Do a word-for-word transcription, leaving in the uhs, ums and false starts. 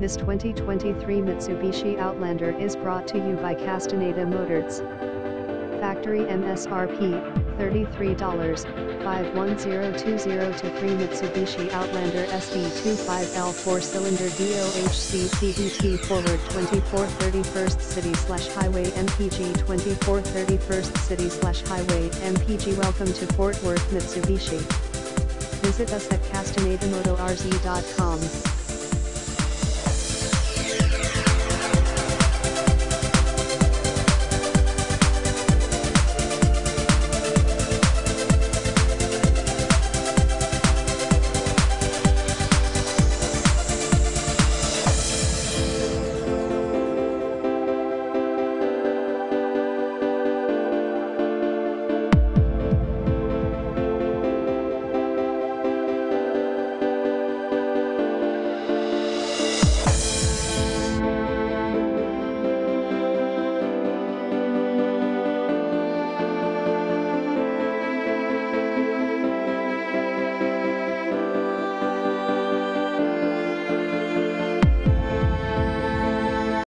This twenty twenty-three Mitsubishi Outlander is brought to you by Castaneda Motorz. Factory M S R P, thirty-three dollars, five one zero two zero two three Mitsubishi Outlander S D twenty-five L four cylinder D O H C C V T forward twenty-four thirty-first City slash Highway M P G twenty-four thirty-first City slash Highway M P G. Welcome to Fort Worth Mitsubishi. Visit us at castaneda motorz dot com.